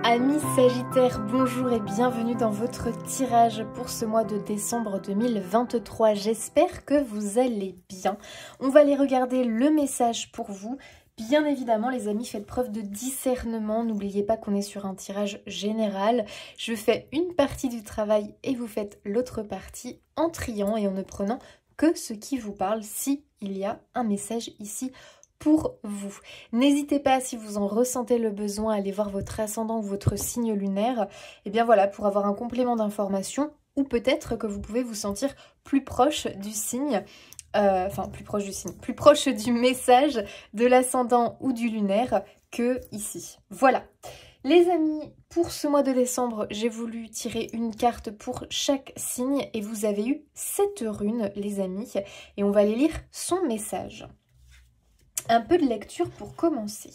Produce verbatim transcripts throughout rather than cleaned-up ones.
Amis Sagittaires, bonjour et bienvenue dans votre tirage pour ce mois de décembre deux mille vingt-trois. J'espère que vous allez bien. On va aller regarder le message pour vous. Bien évidemment les amis, faites preuve de discernement. N'oubliez pas qu'on est sur un tirage général. Je fais une partie du travail et vous faites l'autre partie en triant et en ne prenant que ce qui vous parle si il y a un message ici pour vous. N'hésitez pas, si vous en ressentez le besoin, à aller voir votre ascendant ou votre signe lunaire, et bien voilà, pour avoir un complément d'information, ou peut-être que vous pouvez vous sentir plus proche du signe, euh, enfin plus proche du signe, plus proche du message de l'ascendant ou du lunaire que ici. Voilà. Les amis, pour ce mois de décembre, j'ai voulu tirer une carte pour chaque signe et vous avez eu sept runes, les amis, et on va aller lire son message. Un peu de lecture pour commencer.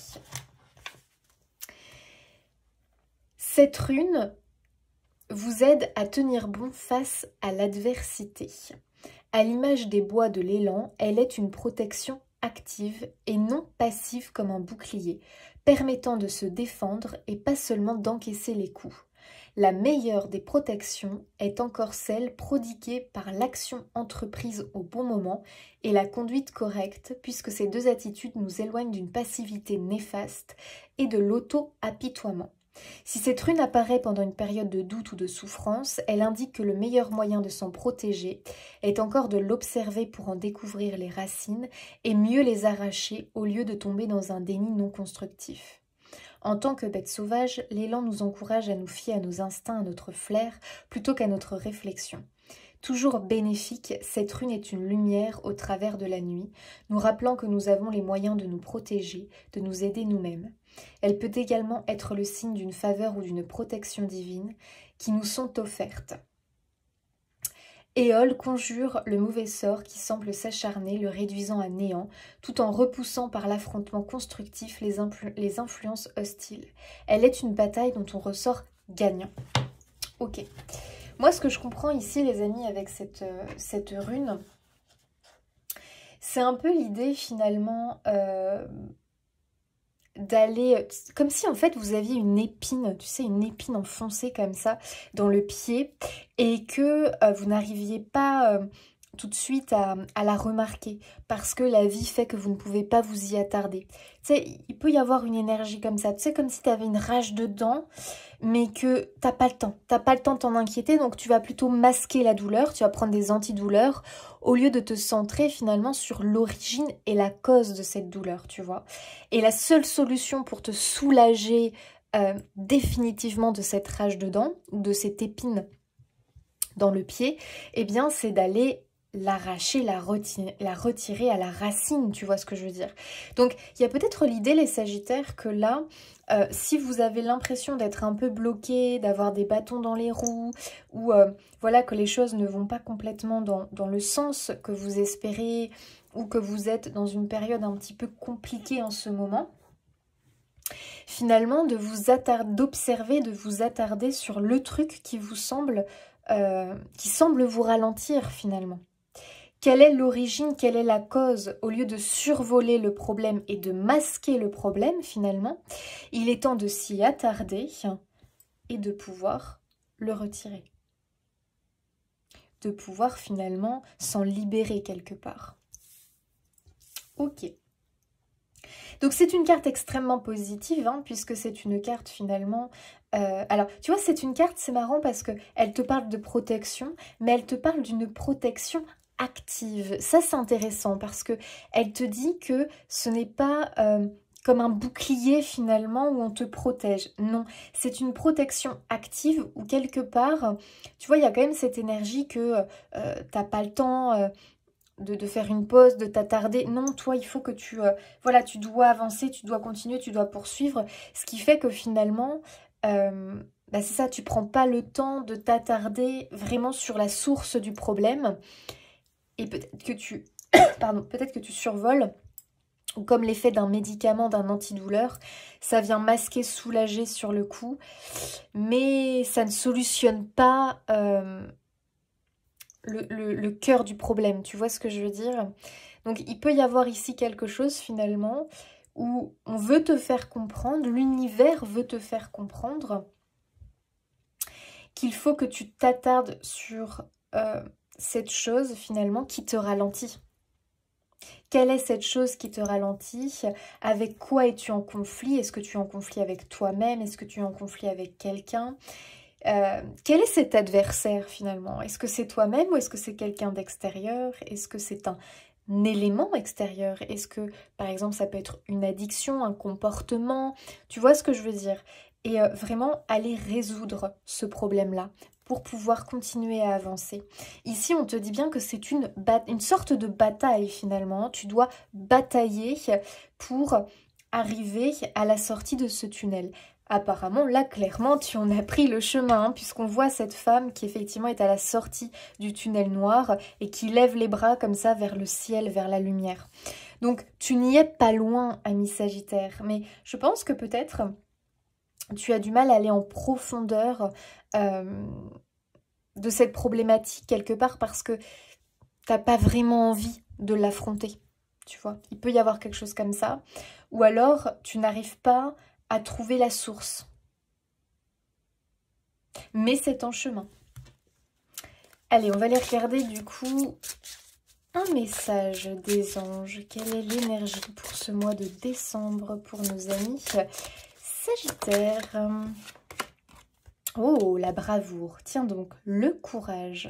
Cette rune vous aide à tenir bon face à l'adversité. À l'image des bois de l'élan, elle est une protection active et non passive comme un bouclier, permettant de se défendre et pas seulement d'encaisser les coups. La meilleure des protections est encore celle prodiguée par l'action entreprise au bon moment et la conduite correcte, puisque ces deux attitudes nous éloignent d'une passivité néfaste et de l'auto-apitoiement. Si cette rune apparaît pendant une période de doute ou de souffrance, elle indique que le meilleur moyen de s'en protéger est encore de l'observer pour en découvrir les racines et mieux les arracher au lieu de tomber dans un déni non constructif. En tant que bête sauvage, l'élan nous encourage à nous fier à nos instincts, à notre flair, plutôt qu'à notre réflexion. Toujours bénéfique, cette rune est une lumière au travers de la nuit, nous rappelant que nous avons les moyens de nous protéger, de nous aider nous-mêmes. Elle peut également être le signe d'une faveur ou d'une protection divine qui nous sont offertes. Éole conjure le mauvais sort qui semble s'acharner, le réduisant à néant, tout en repoussant par l'affrontement constructif les, influ les influences hostiles. Elle est une bataille dont on ressort gagnant. Ok. Moi, ce que je comprends ici, les amis, avec cette, euh, cette rune, c'est un peu l'idée, finalement, euh, d'aller... Comme si, en fait, vous aviez une épine, tu sais, une épine enfoncée comme ça, dans le pied, et que euh, vous n'arriviez pas euh, tout de suite à, à la remarquer, parce que la vie fait que vous ne pouvez pas vous y attarder. Tu sais, il peut y avoir une énergie comme ça, tu sais, comme si tu avais une rage dedans, mais que t'as pas le temps, t'as pas le temps de t'en inquiéter, donc tu vas plutôt masquer la douleur, tu vas prendre des antidouleurs, au lieu de te centrer finalement sur l'origine et la cause de cette douleur, tu vois. Et la seule solution pour te soulager euh, définitivement de cette rage dedans, ou de cette épine dans le pied, eh bien c'est d'aller l'arracher, la retirer, la retirer à la racine, tu vois ce que je veux dire. Donc il y a peut-être l'idée, les Sagittaires, que là, euh, si vous avez l'impression d'être un peu bloqué, d'avoir des bâtons dans les roues, ou euh, voilà, que les choses ne vont pas complètement dans, dans le sens que vous espérez, ou que vous êtes dans une période un petit peu compliquée en ce moment, finalement de vous attarder, d'observer, de vous attarder sur le truc qui vous semble, euh, qui semble vous ralentir finalement. Quelle est l'origine, quelle est la cause? Au lieu de survoler le problème et de masquer le problème, finalement, il est temps de s'y attarder et de pouvoir le retirer. De pouvoir finalement s'en libérer quelque part. Ok. Donc c'est une carte extrêmement positive, hein, puisque c'est une carte finalement... Euh, alors, tu vois, c'est une carte, c'est marrant parce qu'elle te parle de protection, mais elle te parle d'une protection active. Ça, c'est intéressant parce que elle te dit que ce n'est pas euh, comme un bouclier finalement où on te protège. Non, c'est une protection active où quelque part, tu vois, il y a quand même cette énergie que euh, t'as pas le temps euh, de, de faire une pause, de t'attarder. Non, toi, il faut que tu... Euh, voilà, tu dois avancer, tu dois continuer, tu dois poursuivre. Ce qui fait que finalement... Euh, bah c'est ça, tu prends pas le temps de t'attarder vraiment sur la source du problème. Et peut-être que tu, pardon, peut-être que tu survoles, ou comme l'effet d'un médicament, d'un antidouleur, ça vient masquer, soulager sur le coup, mais ça ne solutionne pas euh, le, le, le cœur du problème, tu vois ce que je veux dire? Donc il peut y avoir ici quelque chose finalement où on veut te faire comprendre, l'univers veut te faire comprendre qu'il faut que tu t'attardes sur euh, cette chose finalement qui te ralentit. Quelle est cette chose qui te ralentit? Avec quoi es-tu en conflit? Est-ce que tu es en conflit avec toi-même? Est-ce que tu es en conflit avec quelqu'un? euh, Quel est cet adversaire finalement? Est-ce que c'est toi-même ou est-ce que c'est quelqu'un d'extérieur? Est-ce que c'est un élément extérieur? Est-ce que, par exemple, ça peut être une addiction, un comportement? Tu vois ce que je veux dire? Et euh, vraiment aller résoudre ce problème-là pour pouvoir continuer à avancer. Ici, on te dit bien que c'est une, une sorte de bataille finalement. Tu dois batailler pour arriver à la sortie de ce tunnel. Apparemment, là, clairement, tu en as pris le chemin, hein, puisqu'on voit cette femme qui, effectivement, est à la sortie du tunnel noir et qui lève les bras comme ça vers le ciel, vers la lumière. Donc, tu n'y es pas loin, ami Sagittaire, mais je pense que peut-être tu as du mal à aller en profondeur euh, de cette problématique quelque part parce que tu n'as pas vraiment envie de l'affronter, tu vois. Il peut y avoir quelque chose comme ça. Ou alors, tu n'arrives pas à trouver la source. Mais c'est en chemin. Allez, on va aller regarder du coup un message des anges. Quelle est l'énergie pour ce mois de décembre pour nos amis Sagittaire? Oh, la bravoure. Tiens donc, le courage.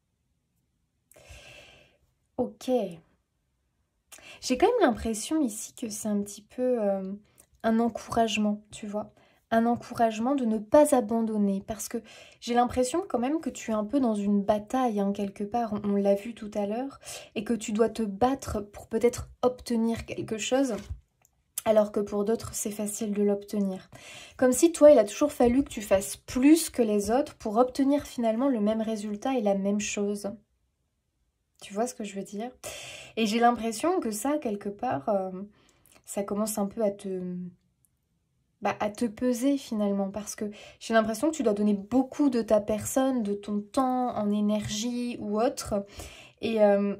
Ok. J'ai quand même l'impression ici que c'est un petit peu euh, un encouragement, tu vois. Un encouragement de ne pas abandonner. Parce que j'ai l'impression quand même que tu es un peu dans une bataille, hein, quelque part. On, on l'a vu tout à l'heure. Et que tu dois te battre pour peut-être obtenir quelque chose. Alors que pour d'autres, c'est facile de l'obtenir. Comme si toi, il a toujours fallu que tu fasses plus que les autres pour obtenir finalement le même résultat et la même chose. Tu vois ce que je veux dire? Et j'ai l'impression que ça, quelque part, euh, ça commence un peu à te, bah, à te peser finalement. Parce que j'ai l'impression que tu dois donner beaucoup de ta personne, de ton temps, en énergie ou autre. Et, euh,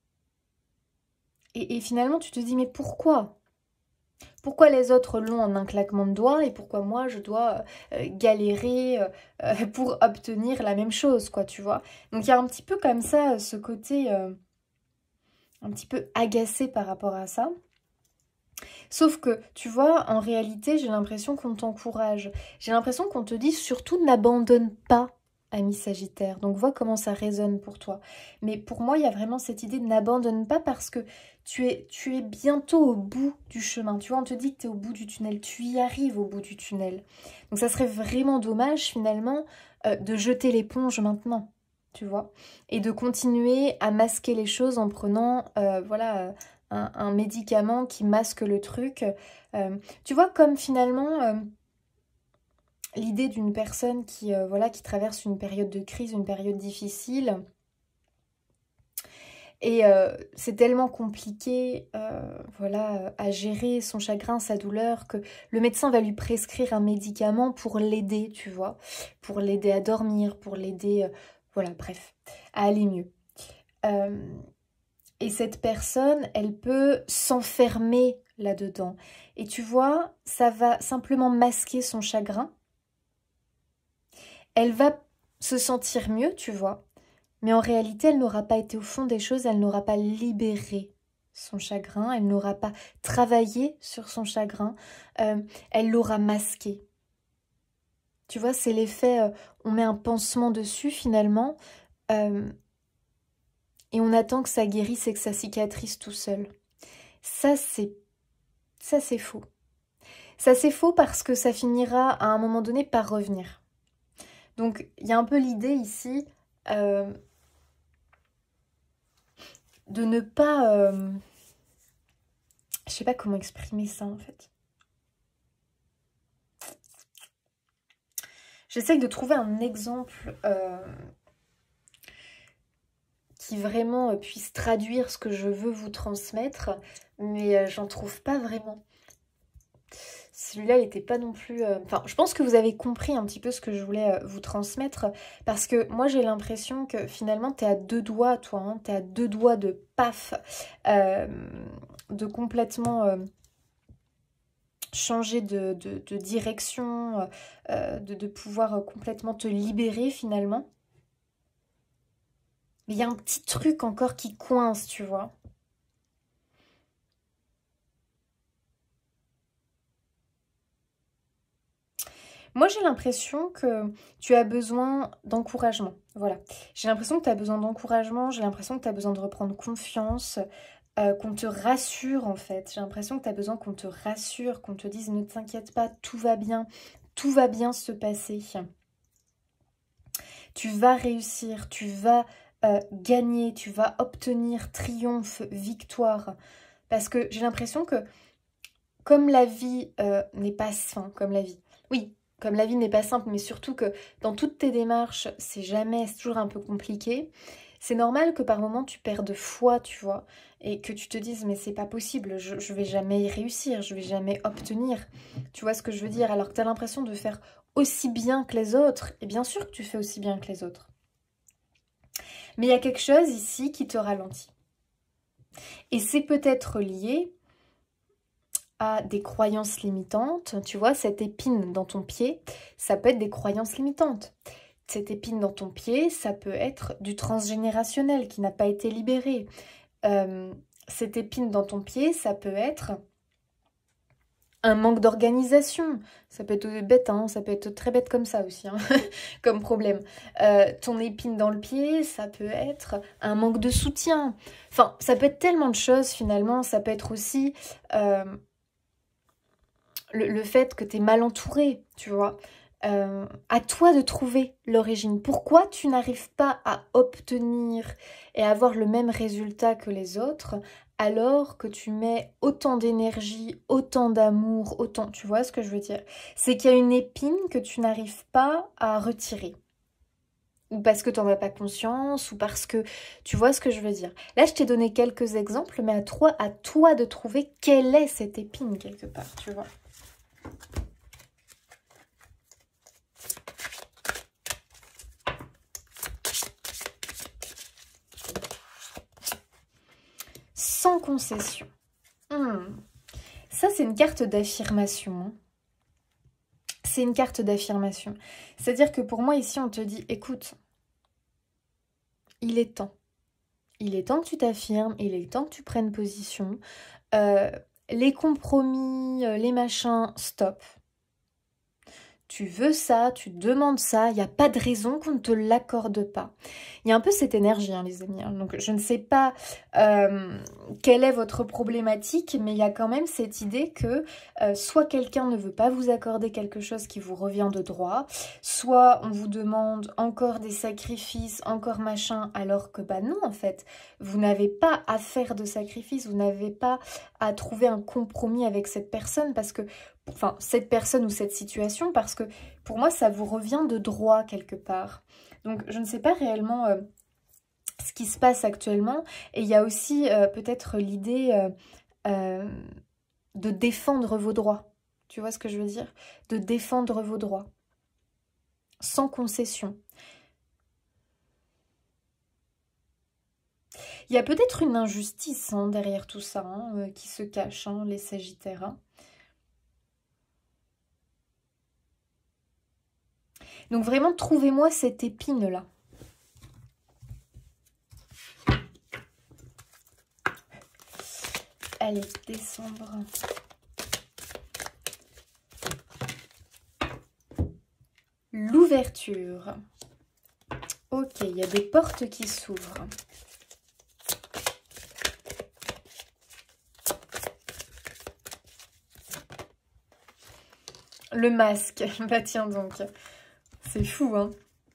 et, et finalement, tu te dis, mais pourquoi ? Pourquoi les autres l'ont en un claquement de doigts et pourquoi moi je dois euh, galérer euh, pour obtenir la même chose, quoi, tu vois. Donc il y a un petit peu comme ça ce côté euh, un petit peu agacé par rapport à ça. Sauf que, tu vois, en réalité, j'ai l'impression qu'on t'encourage. J'ai l'impression qu'on te dit surtout n'abandonne pas, ami Sagittaire. Donc vois comment ça résonne pour toi. Mais pour moi, il y a vraiment cette idée de n'abandonne pas parce que tu es, tu es bientôt au bout du chemin. Tu vois, on te dit que tu es au bout du tunnel. Tu y arrives au bout du tunnel. Donc ça serait vraiment dommage finalement euh, de jeter l'éponge maintenant. Tu vois, et de continuer à masquer les choses en prenant, euh, voilà, un, un médicament qui masque le truc. Euh, tu vois, comme finalement... Euh, l'idée d'une personne qui, euh, voilà, qui traverse une période de crise, une période difficile. Et euh, c'est tellement compliqué euh, voilà, à gérer son chagrin, sa douleur, que le médecin va lui prescrire un médicament pour l'aider, tu vois. Pour l'aider à dormir, pour l'aider, euh, voilà, bref, à aller mieux. Euh, et cette personne, elle peut s'enfermer là-dedans. Et tu vois, ça va simplement masquer son chagrin. Elle va se sentir mieux, tu vois, mais en réalité, elle n'aura pas été au fond des choses, elle n'aura pas libéré son chagrin, elle n'aura pas travaillé sur son chagrin, euh, elle l'aura masqué. Tu vois, c'est l'effet, euh, on met un pansement dessus finalement, euh, et on attend que ça guérisse et que ça cicatrise tout seul. Ça, c'est ça, c'est faux. Ça, c'est faux parce que ça finira à un moment donné par revenir. Donc, il y a un peu l'idée ici euh, de ne pas... Euh, je sais pas comment exprimer ça, en fait. J'essaye de trouver un exemple euh, qui vraiment puisse traduire ce que je veux vous transmettre, mais euh, j'en trouve pas vraiment. Celui-là, il n'était pas non plus... Euh... Enfin, je pense que vous avez compris un petit peu ce que je voulais euh, vous transmettre. Parce que moi, j'ai l'impression que finalement, tu es à deux doigts, toi. Hein, tu es à deux doigts de paf. Euh, de complètement... Euh, changer de, de, de direction, euh, de, de pouvoir complètement te libérer finalement. Mais il y a un petit truc encore qui coince, tu vois. Moi, j'ai l'impression que tu as besoin d'encouragement. Voilà. J'ai l'impression que tu as besoin d'encouragement, j'ai l'impression que tu as besoin de reprendre confiance, euh, qu'on te rassure en fait. J'ai l'impression que tu as besoin qu'on te rassure, qu'on te dise ne t'inquiète pas, tout va bien, tout va bien se passer. Tu vas réussir, tu vas euh, gagner, tu vas obtenir triomphe, victoire. Parce que j'ai l'impression que comme la vie euh, n'est pas simple, comme la vie, oui, comme la vie n'est pas simple, mais surtout que dans toutes tes démarches, c'est jamais, c'est toujours un peu compliqué. C'est normal que par moments tu perdes foi, tu vois, et que tu te dises mais c'est pas possible, je, je vais jamais y réussir, je vais jamais obtenir. Tu vois ce que je veux dire? Alors que tu as l'impression de faire aussi bien que les autres, et bien sûr que tu fais aussi bien que les autres. Mais il y a quelque chose ici qui te ralentit. Et c'est peut-être lié à des croyances limitantes. Tu vois, cette épine dans ton pied, ça peut être des croyances limitantes. Cette épine dans ton pied, ça peut être du transgénérationnel qui n'a pas été libéré. Euh, cette épine dans ton pied, ça peut être un manque d'organisation. Ça peut être bête, hein, ça peut être très bête comme ça aussi, hein, comme problème. Euh, ton épine dans le pied, ça peut être un manque de soutien. Enfin, ça peut être tellement de choses finalement. Ça peut être aussi euh, le, le fait que tu es mal entouré, tu vois. Euh, à toi de trouver l'origine. Pourquoi tu n'arrives pas à obtenir et avoir le même résultat que les autres alors que tu mets autant d'énergie, autant d'amour, autant... Tu vois ce que je veux dire? C'est qu'il y a une épine que tu n'arrives pas à retirer. Ou parce que tu n'en as pas conscience, ou parce que... Tu vois ce que je veux dire? Là, je t'ai donné quelques exemples, mais à toi, à toi de trouver quelle est cette épine quelque part, tu vois? Sans concession. Hmm. Ça, c'est une carte d'affirmation. C'est une carte d'affirmation. C'est-à-dire que pour moi, ici, on te dit, écoute, il est temps. Il est temps que tu t'affirmes, il est temps que tu prennes position. Euh, les compromis, les machins, stop. Tu veux ça, tu demandes ça, il n'y a pas de raison qu'on ne te l'accorde pas. Il y a un peu cette énergie, hein, les amis. Hein. Donc, je ne sais pas euh, quelle est votre problématique, mais il y a quand même cette idée que euh, soit quelqu'un ne veut pas vous accorder quelque chose qui vous revient de droit, soit on vous demande encore des sacrifices, encore machin, alors que bah non, en fait, vous n'avez pas à faire de sacrifices, vous n'avez pas à trouver un compromis avec cette personne parce que enfin, cette personne ou cette situation, parce que pour moi, ça vous revient de droit quelque part. Donc, je ne sais pas réellement euh, ce qui se passe actuellement. Et il y a aussi euh, peut-être l'idée euh, euh, de défendre vos droits. Tu vois ce que je veux dire? De défendre vos droits. Sans concession. Il y a peut-être une injustice hein, derrière tout ça, hein, euh, qui se cache, hein, les Sagittaires. Hein. Donc vraiment, trouvez-moi cette épine-là. Allez, décembre. L'ouverture. Ok, il y a des portes qui s'ouvrent. Le masque. Bah tiens donc. C'est fou, hein.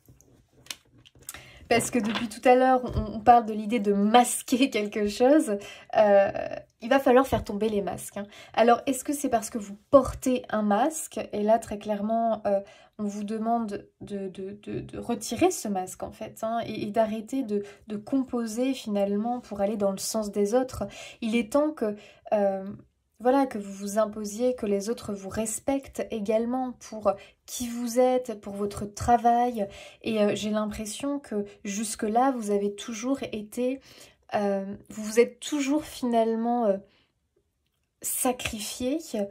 Parce que depuis tout à l'heure, on, on parle de l'idée de masquer quelque chose. Euh, il va falloir faire tomber les masques. Hein. Alors, est-ce que c'est parce que vous portez un masque? Et là, très clairement, euh, on vous demande de, de, de, de retirer ce masque, en fait. Hein, et, et d'arrêter de, de composer, finalement, pour aller dans le sens des autres. Il est temps que... Euh, Voilà, que vous vous imposiez, que les autres vous respectent également pour qui vous êtes, pour votre travail. Et euh, j'ai l'impression que jusque-là, vous avez toujours été... Euh, vous vous êtes toujours finalement euh, sacrifié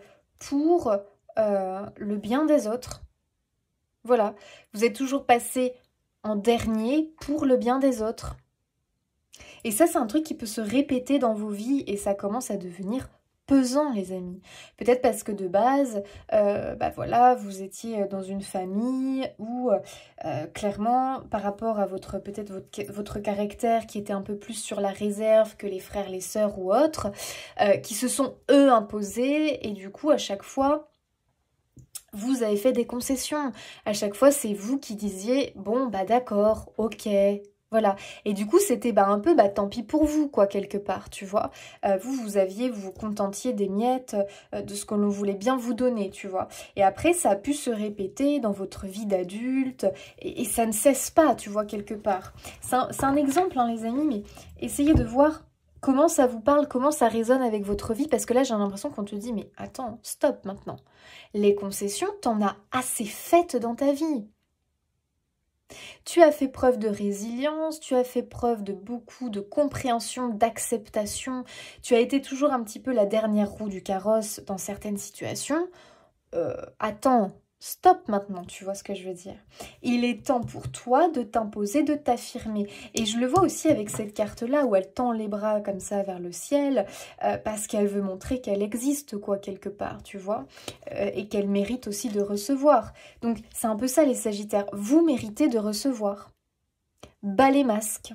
pour euh, le bien des autres. Voilà, vous êtes toujours passé en dernier pour le bien des autres. Et ça, c'est un truc qui peut se répéter dans vos vies et ça commence à devenir pesant, les amis. Peut-être parce que de base, euh, bah voilà, vous étiez dans une famille où, euh, clairement, par rapport à votre peut-être votre, votre caractère qui était un peu plus sur la réserve que les frères, les sœurs ou autres, euh, qui se sont, eux, imposés et du coup, à chaque fois... vous avez fait des concessions. À chaque fois, c'est vous qui disiez « bon, bah d'accord, ok ». Voilà. Et du coup, c'était bah, un peu bah, tant pis pour vous, quoi, quelque part, tu vois. Euh, vous, vous aviez, vous vous contentiez des miettes euh, de ce que l'on voulait bien vous donner, tu vois. Et après, ça a pu se répéter dans votre vie d'adulte et, et ça ne cesse pas, tu vois, quelque part. C'est un, c'est un exemple, hein, les amis, mais essayez de voir comment ça vous parle, comment ça résonne avec votre vie, parce que là, j'ai l'impression qu'on te dit « mais attends, stop maintenant. Les concessions, t'en as assez faites dans ta vie. » Tu as fait preuve de résilience, tu as fait preuve de beaucoup de compréhension, d'acceptation. Tu as été toujours un petit peu la dernière roue du carrosse dans certaines situations. Euh, attends, stop maintenant, tu vois ce que je veux dire. Il est temps pour toi de t'imposer, de t'affirmer. Et je le vois aussi avec cette carte-là où elle tend les bras comme ça vers le ciel euh, parce qu'elle veut montrer qu'elle existe, quoi, quelque part, tu vois, euh, et qu'elle mérite aussi de recevoir. Donc, c'est un peu ça, les Sagittaires. Vous méritez de recevoir. Bas les masques.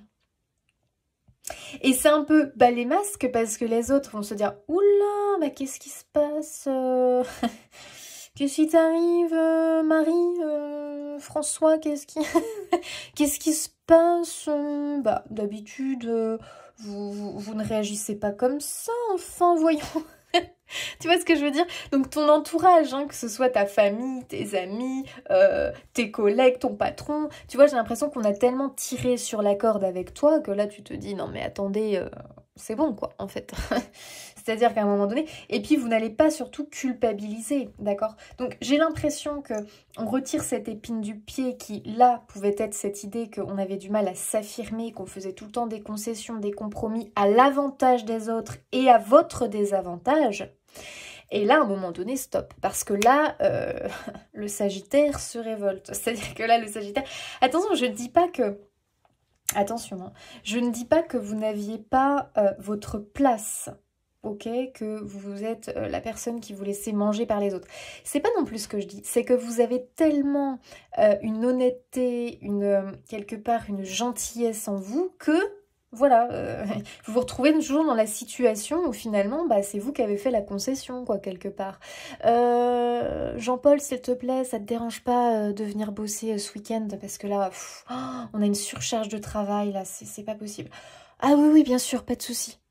Et c'est un peu bas les masques parce que les autres vont se dire « Oula, bah qu'est-ce qui se passe euh... Qu'est-ce qui t'arrive, euh, Marie euh, François, qu'est-ce qui... qu'est-ce qui se passe euh, Bah, d'habitude, euh, vous, vous, vous ne réagissez pas comme ça, enfin, voyons. Tu vois ce que je veux dire? Donc, ton entourage, hein, que ce soit ta famille, tes amis, euh, tes collègues, ton patron, tu vois, j'ai l'impression qu'on a tellement tiré sur la corde avec toi que là, tu te dis, non mais attendez... Euh... c'est bon, quoi, en fait. C'est-à-dire qu'à un moment donné... Et puis, vous n'allez pas surtout culpabiliser, d'accord? Donc, j'ai l'impression que on retire cette épine du pied qui, là, pouvait être cette idée qu'on avait du mal à s'affirmer, qu'on faisait tout le temps des concessions, des compromis à l'avantage des autres et à votre désavantage. Et là, à un moment donné, stop. Parce que là, euh, le Sagittaire se révolte. C'est-à-dire que là, le Sagittaire... Attention, je ne dis pas que... Attention, hein. Je ne dis pas que vous n'aviez pas euh, votre place, ok, que vous êtes euh, la personne qui vous laissez manger par les autres. C'est pas non plus ce que je dis, c'est que vous avez tellement euh, une honnêteté, une euh, quelque part une gentillesse en vous que... Voilà, euh, vous vous retrouvez toujours dans la situation où finalement, bah, c'est vous qui avez fait la concession, quoi, quelque part. Euh, Jean-Paul, s'il te plaît, ça te dérange pas euh, de venir bosser euh, ce week-end parce que là, pff, oh, on a une surcharge de travail, là, c'est pas possible. Ah oui, oui, bien sûr, pas de souci.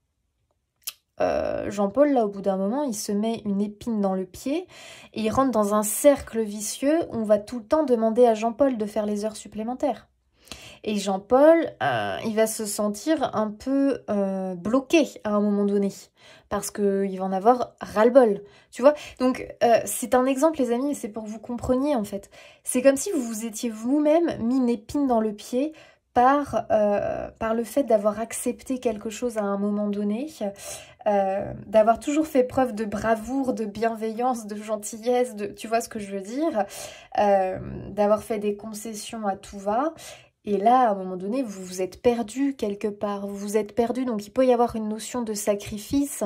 Euh, Jean-Paul, là, au bout d'un moment, il se met une épine dans le pied et il rentre dans un cercle vicieux où on va tout le temps demander à Jean-Paul de faire les heures supplémentaires. Et Jean-Paul, euh, il va se sentir un peu euh, bloqué à un moment donné. Parce qu'il va en avoir ras-le-bol. Tu vois? Donc, euh, c'est un exemple, les amis, et c'est pour que vous compreniez, en fait. C'est comme si vous vous étiez vous-même mis une épine dans le pied par, euh, par le fait d'avoir accepté quelque chose à un moment donné, euh, d'avoir toujours fait preuve de bravoure, de bienveillance, de gentillesse, de, tu vois ce que je veux dire, euh, d'avoir fait des concessions à tout va. Et là, à un moment donné, vous vous êtes perdu quelque part, vous vous êtes perdu, donc il peut y avoir une notion de sacrifice.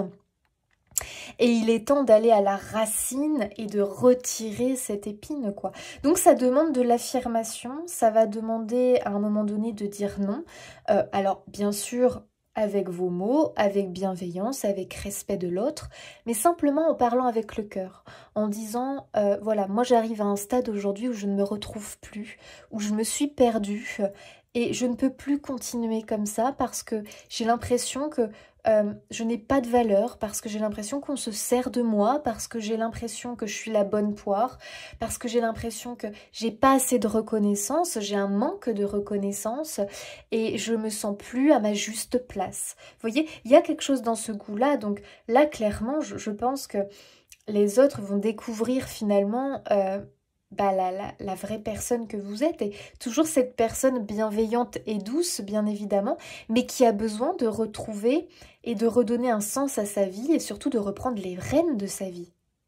Et il est temps d'aller à la racine et de retirer cette épine, quoi. Donc ça demande de l'affirmation, ça va demander à un moment donné de dire non. Euh, alors, bien sûr, avec vos mots, avec bienveillance, avec respect de l'autre, mais simplement en parlant avec le cœur, en disant, euh, voilà, moi j'arrive à un stade aujourd'hui où je ne me retrouve plus, où je me suis perdue, et je ne peux plus continuer comme ça parce que j'ai l'impression que euh, je n'ai pas de valeur, parce que j'ai l'impression qu'on se sert de moi, parce que j'ai l'impression que je suis la bonne poire, parce que j'ai l'impression que j'ai pas assez de reconnaissance, j'ai un manque de reconnaissance et je me sens plus à ma juste place. Vous voyez, il y a quelque chose dans ce goût-là, donc là clairement je, je pense que les autres vont découvrir finalement... Euh, Bah, la, la, la vraie personne que vous êtes, et toujours cette personne bienveillante et douce, bien évidemment, mais qui a besoin de retrouver et de redonner un sens à sa vie, et surtout de reprendre les rênes de sa vie.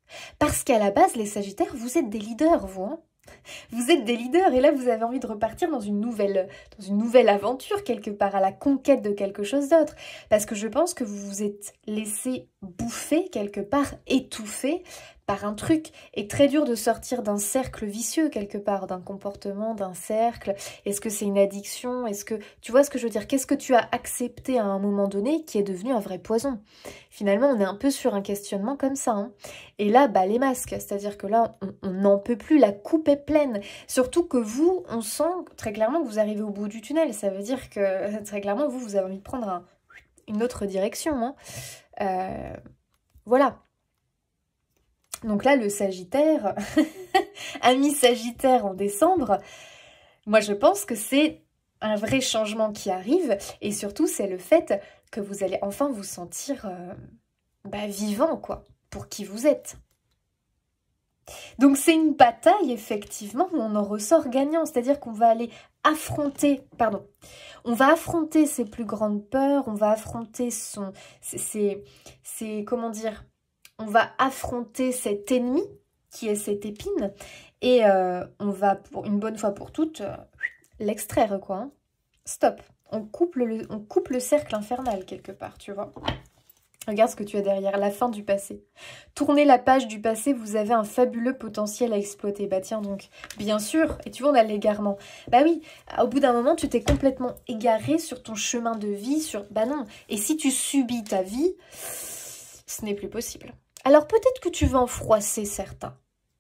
Parce qu'à la base, les Sagittaires, vous êtes des leaders, vous, hein. Vous êtes des leaders et là, vous avez envie de repartir dans une nouvelle, dans une nouvelle aventure, quelque part, à la conquête de quelque chose d'autre. Parce que je pense que vous vous êtes laissé bouffer, quelque part, étouffer par un truc. Et très dur de sortir d'un cercle vicieux, quelque part, d'un comportement, d'un cercle. Est-ce que c'est une addiction? Est-ce que... Tu vois ce que je veux dire? Qu'est-ce que tu as accepté à un moment donné qui est devenu un vrai poison? Finalement, on est un peu sur un questionnement comme ça, hein. Et là, bah, les masques, c'est-à-dire que là, on n'en peut plus, la coupe est pleine. Surtout que vous, on sent très clairement que vous arrivez au bout du tunnel. Ça veut dire que, très clairement, vous, vous avez envie de prendre un, une autre direction, hein. Euh, voilà. Donc là, le Sagittaire, ami Sagittaire en décembre, moi, je pense que c'est un vrai changement qui arrive. Et surtout, c'est le fait que vous allez enfin vous sentir euh, bah, vivant, quoi, pour qui vous êtes. Donc c'est une bataille, effectivement, où on en ressort gagnant. C'est-à-dire qu'on va aller affronter, pardon, on va affronter ses plus grandes peurs, on va affronter son, ses, ses, comment dire, on va affronter cet ennemi qui est cette épine et euh, on va, pour une bonne fois pour toutes, euh, l'extraire, quoi. Hein. Stop. On coupe, le, on coupe le cercle infernal, quelque part, tu vois. Regarde ce que tu as derrière, la fin du passé. Tournez la page du passé, vous avez un fabuleux potentiel à exploiter. Bah tiens donc, bien sûr, et tu vois, on a l'égarement. Bah oui, au bout d'un moment, tu t'es complètement égaré sur ton chemin de vie, sur... Bah non, et si tu subis ta vie, ce n'est plus possible. Alors peut-être que tu vas en froisser certains.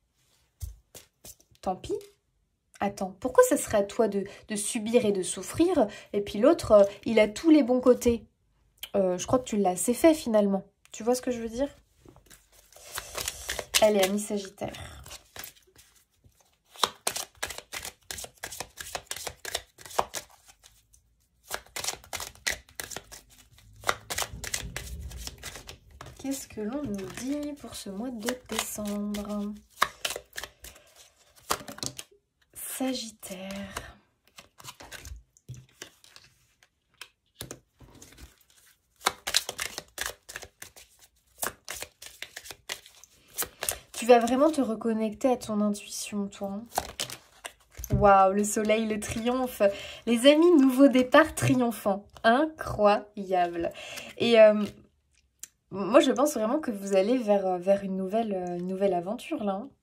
Tant pis. Attends, pourquoi ça serait à toi de, de subir et de souffrir, et puis l'autre, euh, il a tous les bons côtés? Euh, je crois que tu l'as assez fait finalement. Tu vois ce que je veux dire? Allez, ami Sagittaire. Qu'est-ce que l'on nous dit pour ce mois de décembre? Sagittaire. Tu vas vraiment te reconnecter à ton intuition, toi. Hein. Waouh, le soleil, le triomphe. Les amis, nouveau départ triomphant. Incroyable. Et euh, moi, je pense vraiment que vous allez vers, vers une, nouvelle, une nouvelle aventure, là. Hein.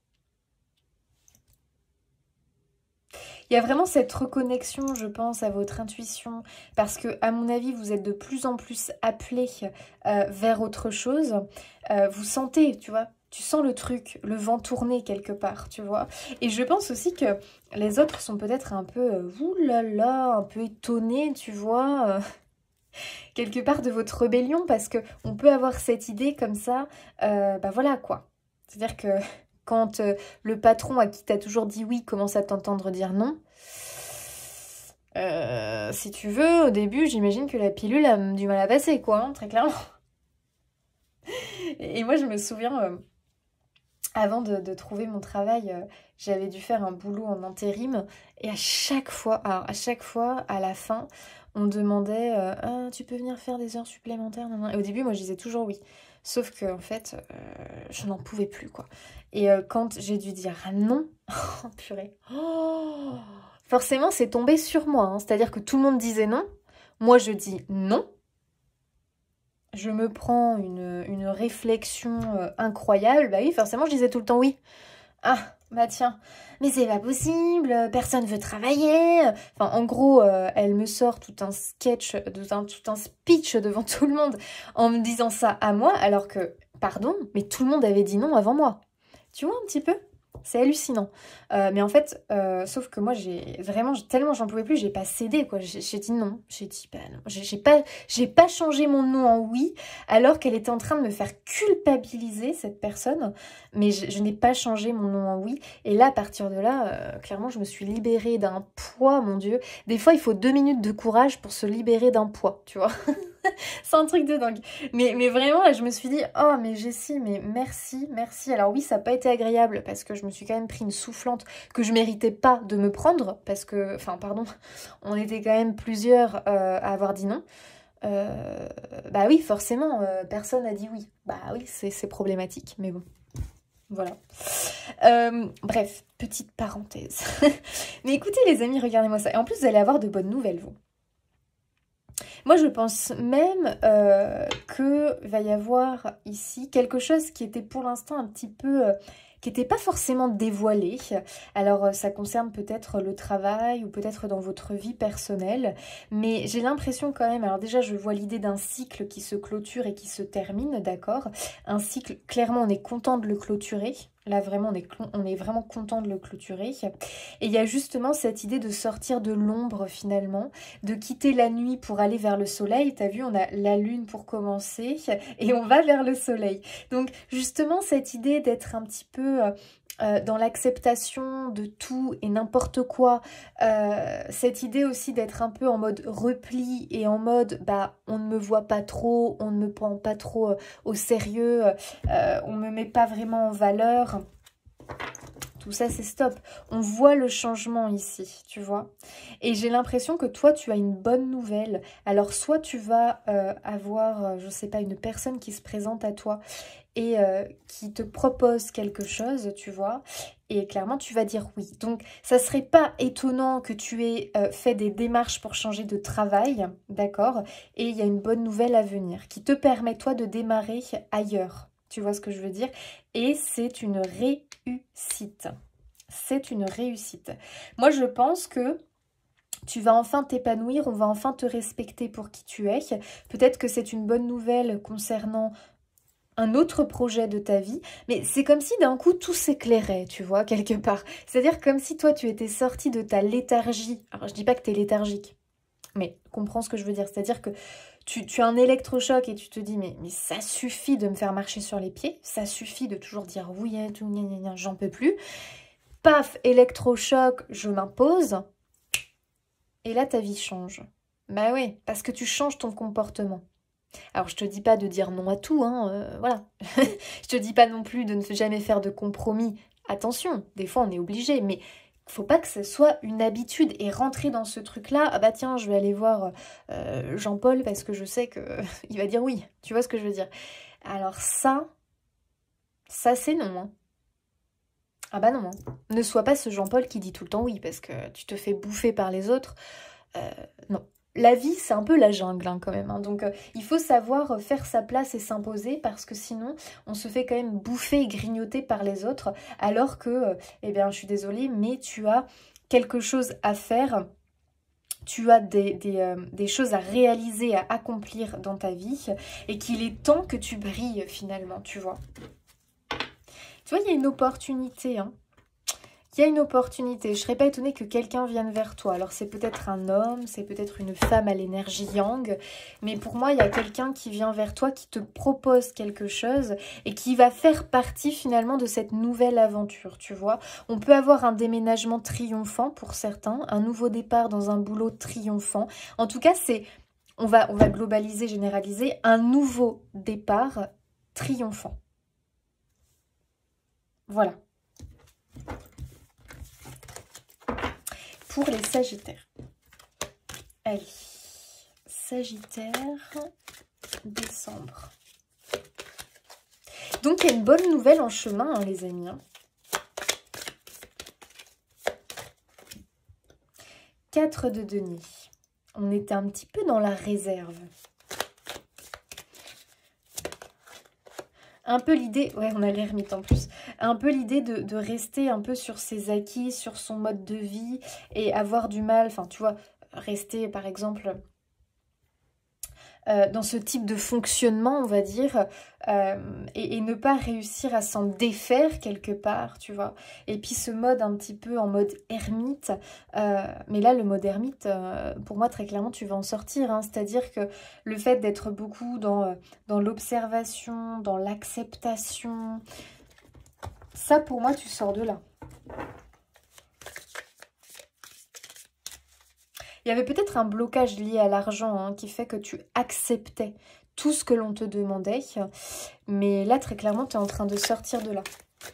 Il y a vraiment cette reconnexion, je pense, à votre intuition. Parce que, à mon avis, vous êtes de plus en plus appelé euh, vers autre chose. Euh, vous sentez, tu vois, tu sens le truc, le vent tourner quelque part, tu vois. Et je pense aussi que les autres sont peut-être un peu, euh, oulala, un peu étonnés, tu vois, euh, quelque part de votre rébellion. Parce qu'on peut avoir cette idée comme ça, euh, bah voilà quoi. C'est-à-dire que... Quand euh, le patron à qui t'as toujours dit oui commence à t'entendre dire non, euh, si tu veux, au début, j'imagine que la pilule a du mal à passer, quoi, hein, très clairement. Et moi, je me souviens, euh, avant de, de trouver mon travail, euh, j'avais dû faire un boulot en intérim. Et à chaque fois, alors, à chaque fois, à la fin, on demandait euh, ah, tu peux venir faire des heures supplémentaires? Non, non. Et au début, moi, je disais toujours oui. Sauf que, en fait, euh, je n'en pouvais plus, quoi. Et euh, quand j'ai dû dire non, oh purée, oh, forcément, c'est tombé sur moi. Hein. C'est-à-dire que tout le monde disait non. Moi, je dis non. Je me prends une, une réflexion euh, incroyable. Bah oui, forcément, je disais tout le temps oui. Ah, bah tiens, mais c'est pas possible, personne veut travailler. Enfin, en gros, euh, elle me sort tout un sketch, tout un, tout un speech devant tout le monde en me disant ça à moi, alors que, pardon, mais tout le monde avait dit non avant moi. Tu vois un petit peu? C'est hallucinant. Euh, mais en fait, euh, sauf que moi, j'ai vraiment, tellement j'en pouvais plus, j'ai pas cédé, quoi. J'ai dit non. J'ai dit, bah non. J'ai pas, j'ai pas changé mon nom en oui, alors qu'elle était en train de me faire culpabiliser, cette personne. Mais je, je n'ai pas changé mon nom en oui. Et là, à partir de là, euh, clairement, je me suis libérée d'un poids, mon Dieu. Des fois, il faut deux minutes de courage pour se libérer d'un poids, tu vois. C'est un truc de dingue. Mais, mais vraiment, là, je me suis dit, oh, mais Jessie, mais merci, merci. Alors oui, ça n'a pas été agréable parce que je me suis quand même pris une soufflante que je méritais pas de me prendre parce que, enfin, pardon, on était quand même plusieurs euh, à avoir dit non. Euh, bah oui, forcément, euh, personne n'a dit oui. Bah oui, c'est problématique, mais bon. Voilà. Euh, bref, petite parenthèse. Mais écoutez les amis, regardez-moi ça. Et en plus, vous allez avoir de bonnes nouvelles, vous. Moi, je pense même euh, qu'il va y avoir ici quelque chose qui était pour l'instant un petit peu... Euh, qui n'était pas forcément dévoilé. Alors, ça concerne peut-être le travail ou peut-être dans votre vie personnelle. Mais j'ai l'impression quand même... Alors déjà, je vois l'idée d'un cycle qui se clôture et qui se termine, d'accord? Un cycle, clairement, on est content de le clôturer. Là, vraiment, on est, on est vraiment content de le clôturer. Et il y a justement cette idée de sortir de l'ombre, finalement, de quitter la nuit pour aller vers le soleil. T'as vu, on a la lune pour commencer et on va vers le soleil. Donc, justement, cette idée d'être un petit peu... Euh, Euh, dans l'acceptation de tout et n'importe quoi, euh, cette idée aussi d'être un peu en mode repli et en mode bah on ne me voit pas trop, on ne me prend pas trop euh, au sérieux, euh, on ne me met pas vraiment en valeur. Tout ça, c'est stop. On voit le changement ici, tu vois. Et j'ai l'impression que toi, tu as une bonne nouvelle. Alors, soit tu vas euh, avoir, euh, je sais pas, une personne qui se présente à toi et euh, qui te propose quelque chose, tu vois. Et clairement, tu vas dire oui. Donc, ça serait pas étonnant que tu aies euh, fait des démarches pour changer de travail, d'accord? Et il y a une bonne nouvelle à venir qui te permet, toi, de démarrer ailleurs. Tu vois ce que je veux dire? Et c'est une réussite. C'est une réussite. Moi, je pense que tu vas enfin t'épanouir, on va enfin te respecter pour qui tu es. Peut-être que c'est une bonne nouvelle concernant un autre projet de ta vie, mais c'est comme si d'un coup tout s'éclairait, tu vois, quelque part. C'est-à-dire comme si toi, tu étais sorti de ta léthargie. Alors, je dis pas que tu es léthargique, mais comprends ce que je veux dire. C'est-à-dire que Tu, tu as un électrochoc et tu te dis, mais, mais ça suffit de me faire marcher sur les pieds, ça suffit de toujours dire oui, j'en peux plus. Paf, électrochoc, je m'impose. Et là, ta vie change. Bah oui, parce que tu changes ton comportement. Alors, je te dis pas de dire non à tout, hein, euh, voilà. Je te dis pas non plus de ne jamais faire de compromis. Attention, des fois, on est obligé, mais... faut pas que ce soit une habitude et rentrer dans ce truc-là, ah bah tiens, je vais aller voir euh, Jean-Paul parce que je sais qu'il va dire oui. Tu vois ce que je veux dire? Alors ça, ça c'est non. Hein. Ah bah non. Hein. Ne sois pas ce Jean-Paul qui dit tout le temps oui parce que tu te fais bouffer par les autres. Euh, non. La vie, c'est un peu la jungle hein, quand même. Hein. Donc, euh, il faut savoir faire sa place et s'imposer parce que sinon, on se fait quand même bouffer et grignoter par les autres. Alors que, euh, eh bien, je suis désolée, mais tu as quelque chose à faire. Tu as des, des, euh, des choses à réaliser, à accomplir dans ta vie. Et qu'il est temps que tu brilles finalement, tu vois. Tu vois, il y a une opportunité, hein. Il y a une opportunité. Je ne serais pas étonnée que quelqu'un vienne vers toi. Alors, c'est peut-être un homme, c'est peut-être une femme à l'énergie yang. Mais pour moi, il y a quelqu'un qui vient vers toi, qui te propose quelque chose et qui va faire partie finalement de cette nouvelle aventure, tu vois. On peut avoir un déménagement triomphant pour certains, un nouveau départ dans un boulot triomphant. En tout cas, c'est, on va, on va globaliser, généraliser, un nouveau départ triomphant. Voilà. Pour les Sagittaires. Allez, Sagittaire, décembre. Donc, il y a une bonne nouvelle en chemin, hein, les amis. Hein. quatre de denier. On était un petit peu dans la réserve. Un peu l'idée, ouais on a l'ermite en plus, un peu l'idée de, de rester un peu sur ses acquis, sur son mode de vie et avoir du mal, enfin tu vois, rester par exemple euh, dans ce type de fonctionnement on va dire euh, et, et ne pas réussir à s'en défaire quelque part tu vois. Et puis ce mode un petit peu en mode ermite, euh, mais là le mode ermite euh, pour moi très clairement tu vas en sortir, hein. C'est-à-dire que le fait d'être beaucoup dans, dans l'observation, dans l'acceptation, ça pour moi tu sors de là. Il y avait peut-être un blocage lié à l'argent hein, qui fait que tu acceptais tout ce que l'on te demandait. Mais là, très clairement, tu es en train de sortir de là.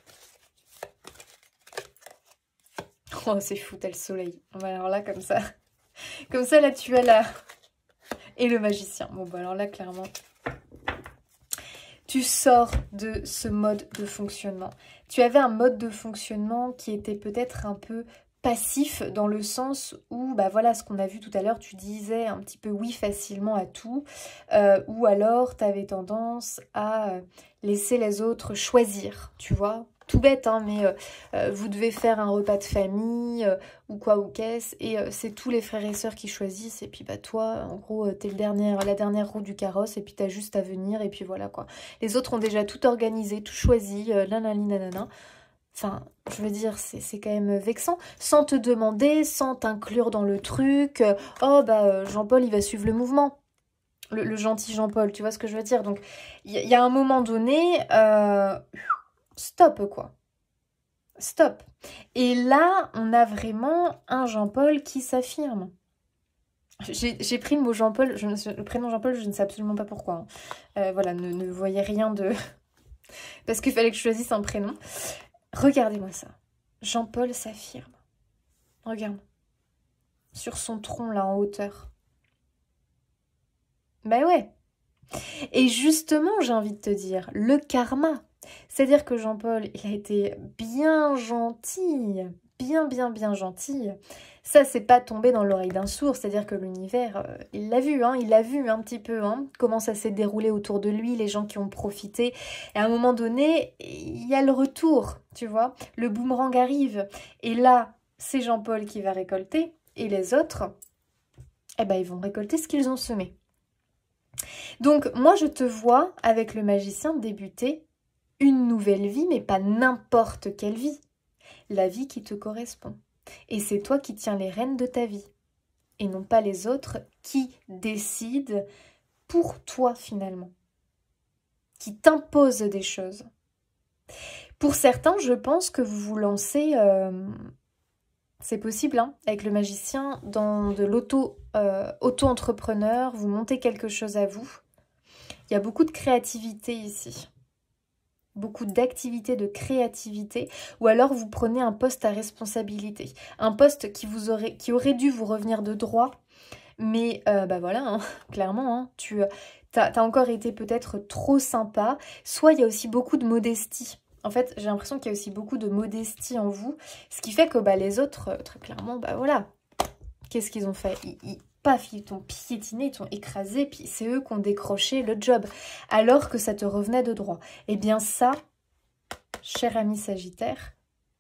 Oh, c'est fou, t'as le soleil. Alors là, comme ça. Comme ça, là, tu as la... Et le magicien. Bon, bah alors là, clairement... Tu sors de ce mode de fonctionnement. Tu avais un mode de fonctionnement qui était peut-être un peu passif dans le sens où, bah voilà, ce qu'on a vu tout à l'heure, tu disais un petit peu oui facilement à tout, euh, ou alors tu avais tendance à laisser les autres choisir, tu vois. Tout bête, hein, mais euh, euh, vous devez faire un repas de famille euh, ou quoi ou qu'est-ce, et euh, c'est tous les frères et sœurs qui choisissent, et puis bah toi, en gros, euh, t'es le dernier, la dernière roue du carrosse, et puis t'as juste à venir, et puis voilà quoi. Les autres ont déjà tout organisé, tout choisi, euh, nanani nanana. Enfin, je veux dire, c'est quand même vexant, sans te demander, sans t'inclure dans le truc, euh, oh bah euh, Jean-Paul il va suivre le mouvement. Le, le gentil Jean-Paul, tu vois ce que je veux dire? Donc, il y, y a un moment donné, euh, stop quoi. Stop. Et là, on a vraiment un Jean-Paul qui s'affirme. J'ai pris le mot Jean-Paul, le prénom Jean-Paul, je ne sais absolument pas pourquoi. Hein. Euh, voilà, ne, ne voyez rien de... Parce qu'il fallait que je choisisse un prénom. Regardez-moi ça. Jean-Paul s'affirme. Regarde. Sur son tronc, là, en hauteur. Ben ouais. Et justement, j'ai envie de te dire, le karma. C'est-à-dire que Jean-Paul, il a été bien gentil, bien, bien, bien gentil. Ça, c'est pas tombé dans l'oreille d'un sourd, c'est-à-dire que l'univers, euh, il l'a vu, hein, il l'a vu un petit peu, hein, comment ça s'est déroulé autour de lui, les gens qui ont profité. Et à un moment donné, il y a le retour, tu vois, le boomerang arrive. Et là, c'est Jean-Paul qui va récolter, et les autres, eh ben, ils vont récolter ce qu'ils ont semé. Donc, moi, je te vois, avec le magicien, débuter une nouvelle vie, mais pas n'importe quelle vie. La vie qui te correspond. Et c'est toi qui tiens les rênes de ta vie. Et non pas les autres qui décident pour toi, finalement. Qui t'imposent des choses. Pour certains, je pense que vous vous lancez... Euh, c'est possible, hein, avec le magicien, dans de l'auto, euh, auto-entrepreneur, vous montez quelque chose à vous. Il y a beaucoup de créativité ici. Beaucoup d'activité, de créativité, ou alors vous prenez un poste à responsabilité. Un poste qui, vous aurait, qui aurait dû vous revenir de droit, mais euh, bah voilà, hein, clairement, hein, tu as encore été peut-être trop sympa. Soit il y a aussi beaucoup de modestie. En fait, j'ai l'impression qu'il y a aussi beaucoup de modestie en vous, ce qui fait que bah, les autres, très clairement, bah voilà, qu'est-ce qu'ils ont fait? ils, ils, Paf, ils t'ont piétiné, ils t'ont écrasé, puis c'est eux qui ont décroché le job, alors que ça te revenait de droit. Eh bien ça, cher ami Sagittaire,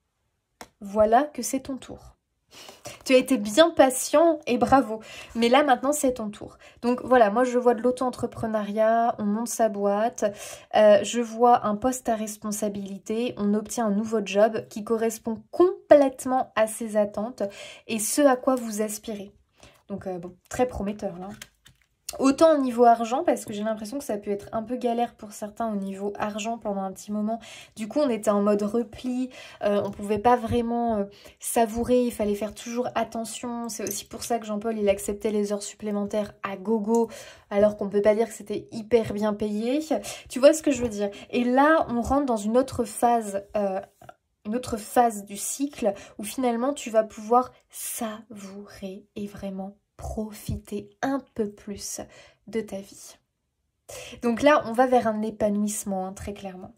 voilà que c'est ton tour. Tu as été bien patient et bravo. Mais là, maintenant, c'est ton tour. Donc voilà, moi, je vois de l'auto-entrepreneuriat, on monte sa boîte, euh, je vois un poste à responsabilité, on obtient un nouveau job qui correspond complètement à ses attentes et ce à quoi vous aspirez. Donc euh, bon, très prometteur là. Autant au niveau argent, parce que j'ai l'impression que ça peut être un peu galère pour certains au niveau argent pendant un petit moment. Du coup, on était en mode repli, euh, on pouvait pas vraiment euh, savourer, il fallait faire toujours attention. C'est aussi pour ça que Jean-Paul, il acceptait les heures supplémentaires à gogo, alors qu'on peut pas dire que c'était hyper bien payé. Tu vois ce que je veux dire? Et là, on rentre dans une autre phase, euh, une autre phase du cycle, où finalement, tu vas pouvoir savourer et vraiment profiter un peu plus de ta vie. Donc là, on va vers un épanouissement, hein, très clairement.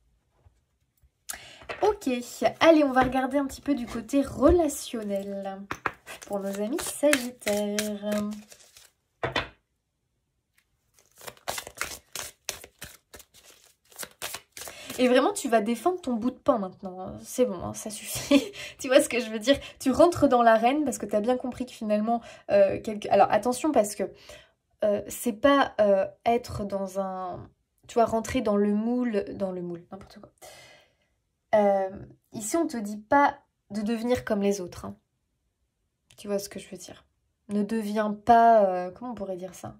Ok, allez, on va regarder un petit peu du côté relationnel pour nos amis Sagittaires. Et vraiment, tu vas défendre ton bout de pain maintenant. C'est bon, hein, ça suffit. Tu vois ce que je veux dire? Tu rentres dans l'arène parce que tu as bien compris que finalement... Euh, quelque... Alors, attention parce que euh, c'est pas euh, être dans un... Tu vois, rentrer dans le moule... Dans le moule, n'importe quoi. Euh, ici, on te dit pas de devenir comme les autres. Hein. Tu vois ce que je veux dire? Ne deviens pas... Euh, comment on pourrait dire ça?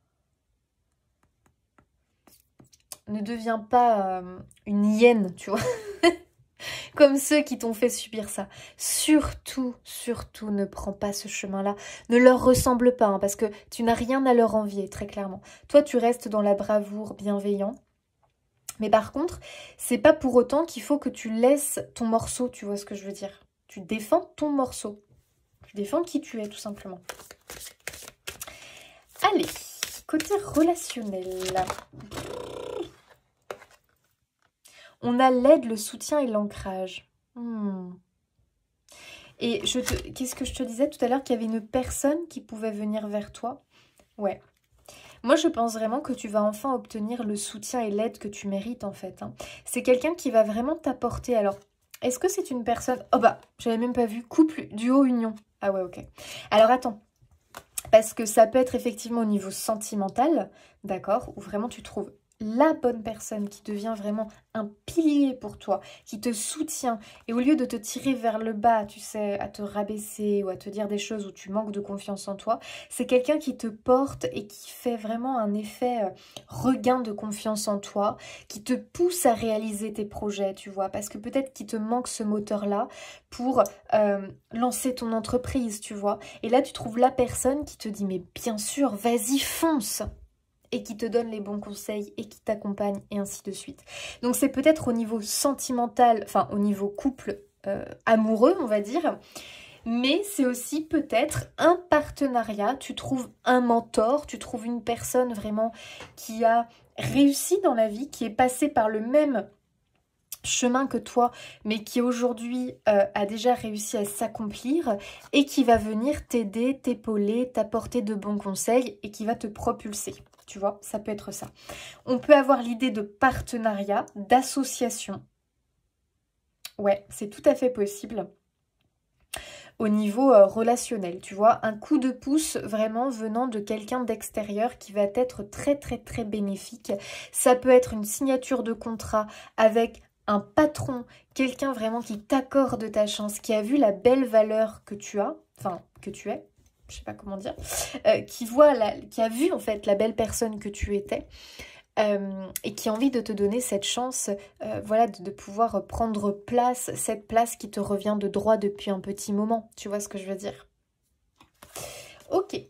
Ne deviens pas euh, une hyène, tu vois, comme ceux qui t'ont fait subir ça. Surtout, surtout, ne prends pas ce chemin-là. Ne leur ressemble pas, hein, parce que tu n'as rien à leur envier, très clairement. Toi, tu restes dans la bravoure bienveillant. Mais par contre, c'est pas pour autant qu'il faut que tu laisses ton morceau, tu vois ce que je veux dire. Tu défends ton morceau. Tu défends qui tu es, tout simplement. Allez, côté relationnel. On a l'aide, le soutien et l'ancrage. Hmm. Et je te... qu'est-ce que je te disais tout à l'heure? Qu'il y avait une personne qui pouvait venir vers toi. Ouais. Moi, je pense vraiment que tu vas enfin obtenir le soutien et l'aide que tu mérites, en fait. Hein. C'est quelqu'un qui va vraiment t'apporter. Alors, est-ce que c'est une personne... Oh bah, j'avais même pas vu. Couple, duo, union. Ah ouais, ok. Alors, attends. Parce que ça peut être effectivement au niveau sentimental, d'accord, où vraiment tu trouves la bonne personne qui devient vraiment un pilier pour toi, qui te soutient, et au lieu de te tirer vers le bas, tu sais, à te rabaisser ou à te dire des choses où tu manques de confiance en toi, c'est quelqu'un qui te porte et qui fait vraiment un effet euh, regain de confiance en toi, qui te pousse à réaliser tes projets, tu vois, parce que peut-être qu'il te manque ce moteur-là pour euh, lancer ton entreprise, tu vois, et là tu trouves la personne qui te dit, mais bien sûr, vas-y, fonce, et qui te donne les bons conseils et qui t'accompagne et ainsi de suite. Donc c'est peut-être au niveau sentimental, enfin au niveau couple euh, amoureux on va dire, mais c'est aussi peut-être un partenariat, tu trouves un mentor, tu trouves une personne vraiment qui a réussi dans la vie, qui est passée par le même chemin que toi, mais qui aujourd'hui euh, a déjà réussi à s'accomplir et qui va venir t'aider, t'épauler, t'apporter de bons conseils et qui va te propulser. Tu vois, ça peut être ça. On peut avoir l'idée de partenariat, d'association. Ouais, c'est tout à fait possible. Au niveau euh, relationnel, tu vois, un coup de pouce vraiment venant de quelqu'un d'extérieur qui va être très très très bénéfique. Ça peut être une signature de contrat avec un patron, quelqu'un vraiment qui t'accorde ta chance, qui a vu la belle valeur que tu as, enfin que tu es, je sais pas comment dire, euh, qui voit, la, qui a vu en fait la belle personne que tu étais euh, et qui a envie de te donner cette chance, euh, voilà, de, de pouvoir prendre place, cette place qui te revient de droit depuis un petit moment. Tu vois ce que je veux dire? Ok.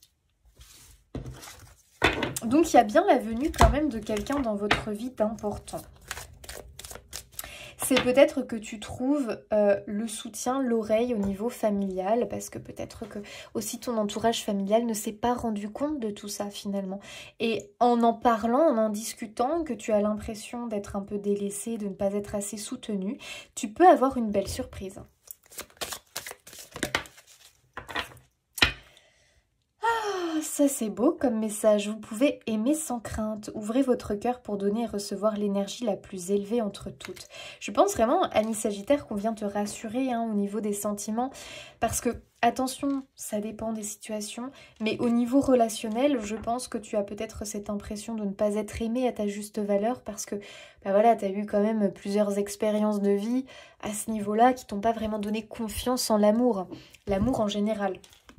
Donc il y a bien la venue quand même de quelqu'un dans votre vie d'important. C'est peut-être que tu trouves euh, le soutien, l'oreille au niveau familial, parce que peut-être que aussi ton entourage familial ne s'est pas rendu compte de tout ça finalement. Et en en parlant, en en discutant, que tu as l'impression d'être un peu délaissé, de ne pas être assez soutenu, tu peux avoir une belle surprise. Ça c'est beau comme message, vous pouvez aimer sans crainte, ouvrez votre cœur pour donner et recevoir l'énergie la plus élevée entre toutes. Je pense vraiment, Annie Sagittaire, qu'on vient te rassurer hein, au niveau des sentiments, parce que, attention, ça dépend des situations, mais au niveau relationnel, je pense que tu as peut-être cette impression de ne pas être aimé à ta juste valeur, parce que, bah voilà, tu as eu quand même plusieurs expériences de vie à ce niveau-là qui t'ont pas vraiment donné confiance en l'amour, l'amour en général.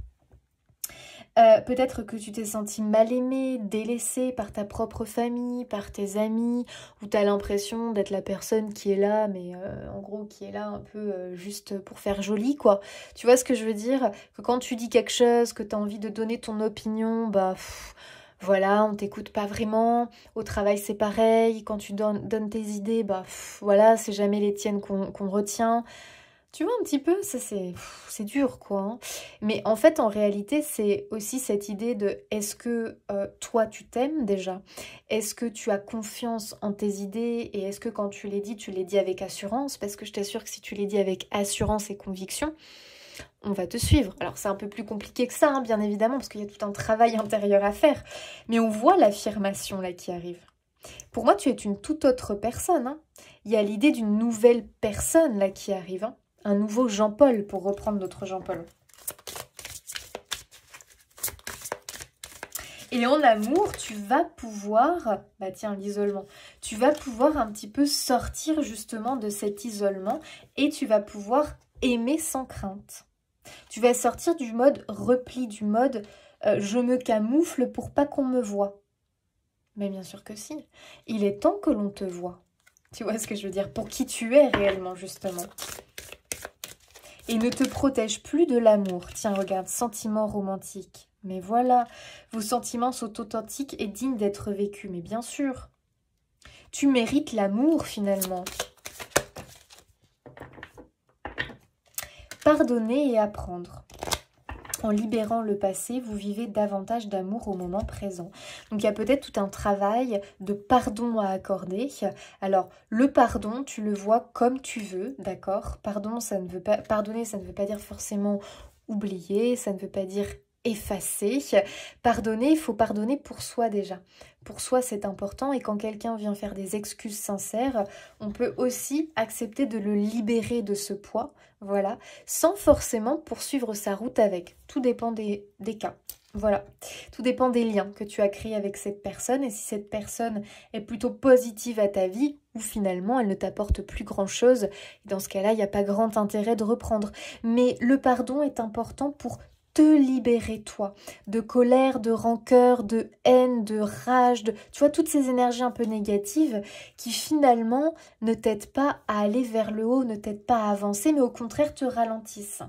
Euh, peut-être que tu t'es senti mal aimé, délaissé par ta propre famille, par tes amis, ou tu as l'impression d'être la personne qui est là, mais euh, en gros qui est là un peu euh, juste pour faire joli, quoi. Tu vois ce que je veux dire? Que quand tu dis quelque chose, que tu as envie de donner ton opinion, bah pff, voilà, on t'écoute pas vraiment. Au travail, c'est pareil. Quand tu donnes, donnes tes idées, bah pff, voilà, c'est jamais les tiennes qu'on qu'on retient. Tu vois un petit peu, ça c'est c'est dur quoi. Hein. Mais en fait, en réalité, c'est aussi cette idée de est-ce que euh, toi tu t'aimes déjà? Est-ce que tu as confiance en tes idées? Et est-ce que quand tu les dis, tu les dis avec assurance? Parce que je t'assure que si tu les dis avec assurance et conviction, on va te suivre. Alors c'est un peu plus compliqué que ça, hein, bien évidemment, parce qu'il y a tout un travail intérieur à faire. Mais on voit l'affirmation là qui arrive. Pour moi, tu es une toute autre personne. Hein. Il y a l'idée d'une nouvelle personne là qui arrive. Hein. Un nouveau Jean-Paul, pour reprendre notre Jean-Paul. Et en amour, tu vas pouvoir, bah tiens, l'isolement, tu vas pouvoir un petit peu sortir justement de cet isolement et tu vas pouvoir aimer sans crainte. Tu vas sortir du mode repli, du mode euh, je me camoufle pour pas qu'on me voie. Mais bien sûr que si, il est temps que l'on te voie. Tu vois ce que je veux dire? Pour qui tu es réellement, justement. Et ne te protège plus de l'amour. Tiens, regarde, sentiments romantiques. Mais voilà, vos sentiments sont authentiques et dignes d'être vécus. Mais bien sûr, tu mérites l'amour finalement. Pardonner et apprendre. En libérant le passé, vous vivez davantage d'amour au moment présent. Donc il y a peut-être tout un travail de pardon à accorder. Alors le pardon, tu le vois comme tu veux, d'accord? Pardon, ça ne veut pas pardonner, ça ne veut pas dire forcément oublier, ça ne veut pas dire effacer. Pardonner, il faut pardonner pour soi déjà. Pour soi, c'est important, et quand quelqu'un vient faire des excuses sincères, on peut aussi accepter de le libérer de ce poids, voilà, sans forcément poursuivre sa route avec. Tout dépend des, des cas. Voilà, tout dépend des liens que tu as créés avec cette personne, et si cette personne est plutôt positive à ta vie, ou finalement elle ne t'apporte plus grand-chose, dans ce cas-là, il n'y a pas grand intérêt de reprendre. Mais le pardon est important pour te libérer toi, de colère, de rancœur, de haine, de rage, de, tu vois, toutes ces énergies un peu négatives qui finalement ne t'aident pas à aller vers le haut, ne t'aident pas à avancer, mais au contraire te ralentissent.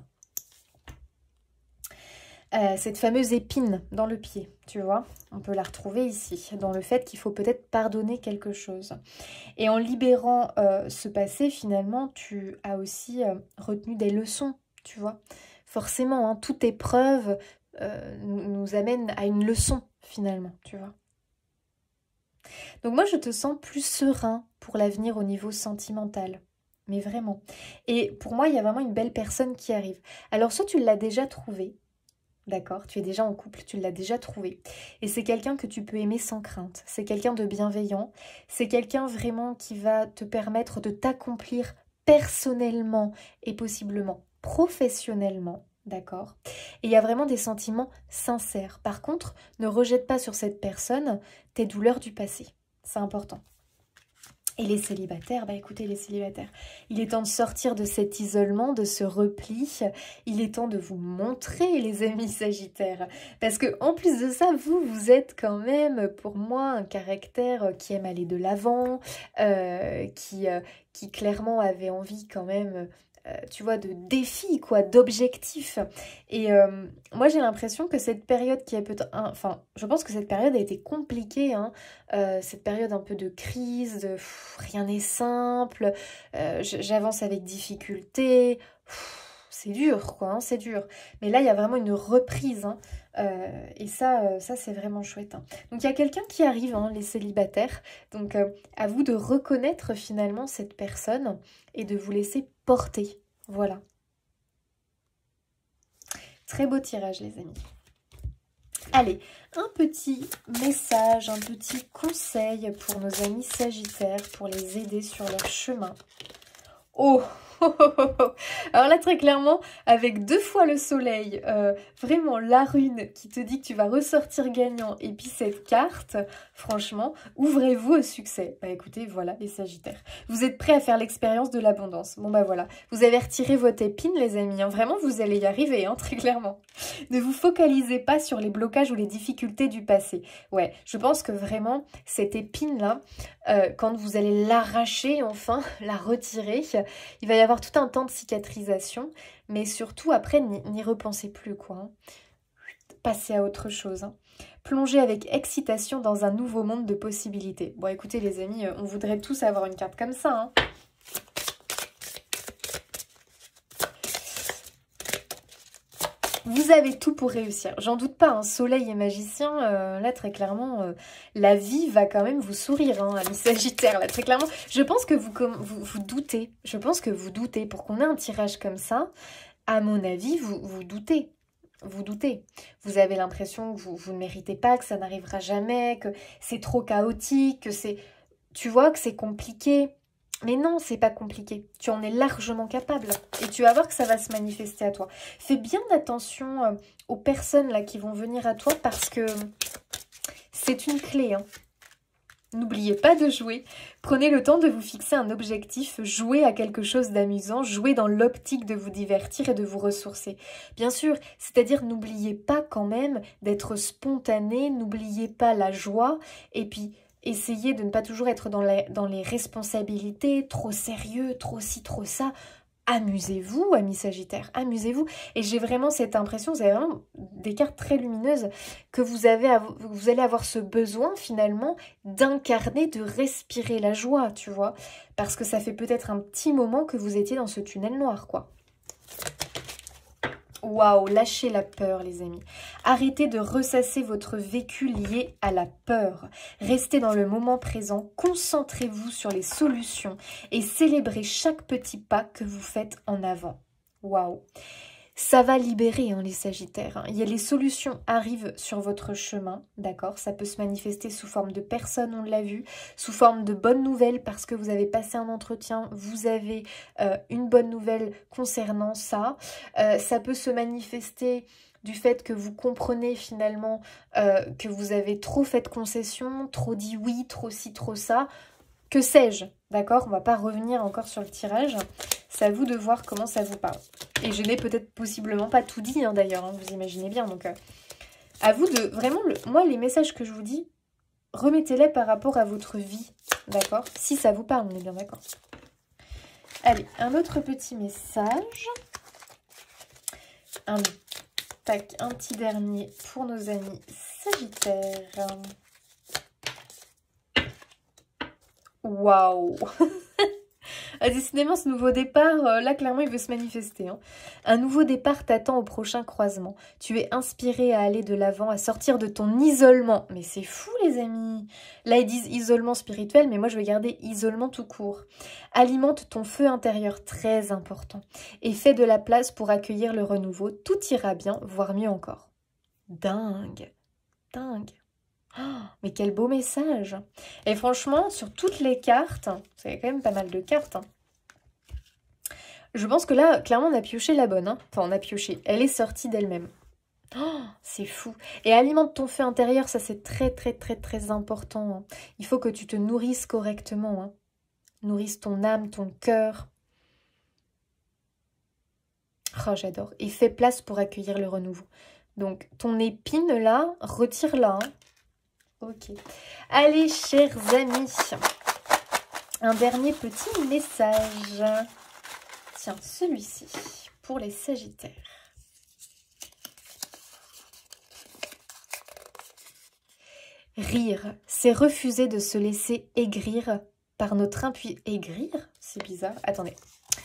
Euh, cette fameuse épine dans le pied, tu vois, on peut la retrouver ici, dans le fait qu'il faut peut-être pardonner quelque chose. Et en libérant euh, ce passé, finalement, tu as aussi euh, retenu des leçons, tu vois. Forcément, hein, toute épreuve euh, nous, nous amène à une leçon, finalement, tu vois. Donc moi, je te sens plus serein pour l'avenir au niveau sentimental. Mais vraiment. Et pour moi, il y a vraiment une belle personne qui arrive. Alors, soit tu l'as déjà trouvé, d'accord, tu es déjà en couple, tu l'as déjà trouvé. Et c'est quelqu'un que tu peux aimer sans crainte. C'est quelqu'un de bienveillant. C'est quelqu'un vraiment qui va te permettre de t'accomplir personnellement et possiblement professionnellement, d'accord? Et il y a vraiment des sentiments sincères. Par contre, ne rejette pas sur cette personne tes douleurs du passé. C'est important. Et les célibataires, bah écoutez les célibataires, il est temps de sortir de cet isolement, de ce repli. Il est temps de vous montrer, les amis sagittaires. Parce que en plus de ça, vous, vous êtes quand même, pour moi, un caractère qui aime aller de l'avant, euh, qui, euh, qui clairement avait envie quand même... Euh, tu vois, de défis, quoi, d'objectifs. Et euh, moi, j'ai l'impression que cette période qui est peut-être... Enfin, je pense que cette période a été compliquée, hein. Euh, cette période un peu de crise, de pff, rien n'est simple, euh, j'avance avec difficulté, c'est dur, quoi, hein, c'est dur. Mais là, il y a vraiment une reprise, hein. Euh, et ça, euh, ça c'est vraiment chouette, hein. Donc il y a quelqu'un qui arrive, hein, les célibataires. Donc euh, à vous de reconnaître finalement cette personne et de vous laisser porter. Voilà. Très beau tirage, les amis. Allez, un petit message, un petit conseil pour nos amis sagittaires, pour les aider sur leur chemin. Oh, oh, oh, oh, oh. Alors là, très clairement, avec deux fois le soleil, euh, vraiment la rune qui te dit que tu vas ressortir gagnant, et puis cette carte, franchement, ouvrez-vous au succès. Bah écoutez, voilà les sagittaires. Vous êtes prêts à faire l'expérience de l'abondance. Bon bah voilà, vous avez retiré votre épine, les amis, hein. Vraiment, vous allez y arriver, hein, très clairement. Ne vous focalisez pas sur les blocages ou les difficultés du passé. Ouais, je pense que vraiment, cette épine-là, euh, quand vous allez l'arracher, enfin, la retirer, il va y avoir tout un temps de cicatrisation, mais surtout après, n'y repensez plus, quoi, hein. Passez à autre chose, hein. Plongez avec excitation dans un nouveau monde de possibilités. Bon, écoutez, les amis, on voudrait tous avoir une carte comme ça, hein. Vous avez tout pour réussir. J'en doute pas, hein, soleil et magicien, euh, là, très clairement, euh, la vie va quand même vous sourire, hein, amis sagittaires, là, très clairement. Je pense que vous, comme, vous, vous doutez. Je pense que vous doutez. Pour qu'on ait un tirage comme ça, à mon avis, vous, vous doutez. Vous doutez. Vous avez l'impression que vous, vous ne méritez pas, que ça n'arrivera jamais, que c'est trop chaotique, que c'est... Tu vois, que c'est compliqué. Mais non, c'est pas compliqué. Tu en es largement capable. Et tu vas voir que ça va se manifester à toi. Fais bien attention euh, aux personnes là qui vont venir à toi parce que c'est une clé, hein. N'oubliez pas de jouer. Prenez le temps de vous fixer un objectif. Jouez à quelque chose d'amusant. Jouez dans l'optique de vous divertir et de vous ressourcer. Bien sûr, c'est-à-dire n'oubliez pas quand même d'être spontané. N'oubliez pas la joie. Et puis... essayez de ne pas toujours être dans, la, dans les responsabilités, trop sérieux, trop ci, trop ça. Amusez-vous, amis sagittaires, amusez-vous. Et j'ai vraiment cette impression, vous avez vraiment des cartes très lumineuses, que vous, avez, vous allez avoir ce besoin finalement d'incarner, de respirer la joie, tu vois. Parce que ça fait peut-être un petit moment que vous étiez dans ce tunnel noir, quoi. Waouh, lâchez la peur les amis. Arrêtez de ressasser votre vécu lié à la peur. Restez dans le moment présent, concentrez-vous sur les solutions et célébrez chaque petit pas que vous faites en avant. Waouh. Ça va libérer hein, les Sagittaires. Hein. Il y a les solutions arrivent sur votre chemin, d'accord? Ça peut se manifester sous forme de personnes, on l'a vu, sous forme de bonnes nouvelles parce que vous avez passé un entretien, vous avez euh, une bonne nouvelle concernant ça. Euh, ça peut se manifester du fait que vous comprenez finalement euh, que vous avez trop fait de concessions, trop dit oui, trop ci, trop ça. Que sais-je, d'accord? On va pas revenir encore sur le tirage. C'est à vous de voir comment ça vous parle. Et je n'ai peut-être possiblement pas tout dit, hein, d'ailleurs, hein, vous imaginez bien. Donc, euh, à vous de... Vraiment, le, moi, les messages que je vous dis, remettez-les par rapport à votre vie, d'accord? Si ça vous parle, on est bien d'accord. Allez, un autre petit message. Un, tac, un petit dernier pour nos amis Sagittaires. Waouh. Ah, décidément, ce nouveau départ, euh, là, clairement, il veut se manifester. Hein. Un nouveau départ t'attend au prochain croisement. Tu es inspiré à aller de l'avant, à sortir de ton isolement. Mais c'est fou, les amis. Là, ils disent isolement spirituel, mais moi, je vais garder isolement tout court. Alimente ton feu intérieur, très important. Et fais de la place pour accueillir le renouveau. Tout ira bien, voire mieux encore. Dingue. Dingue. Oh, mais quel beau message. Et franchement, sur toutes les cartes, c'est quand même pas mal de cartes. Hein. Je pense que là, clairement, on a pioché la bonne. Hein. Enfin, on a pioché. Elle est sortie d'elle-même. Oh, c'est fou. Et alimente ton feu intérieur, ça c'est très, très, très, très important. Hein. Il faut que tu te nourrisses correctement. Hein. Nourrisse ton âme, ton cœur. Oh, j'adore. Et fais place pour accueillir le renouveau. Donc, ton épine, là, retire-la. Hein. Ok. Allez, chers amis, un dernier petit message. Tiens, celui-ci, pour les Sagittaires. Rire, c'est refuser de se laisser aigrir par notre impuissance. Aigrir? C'est bizarre. Attendez.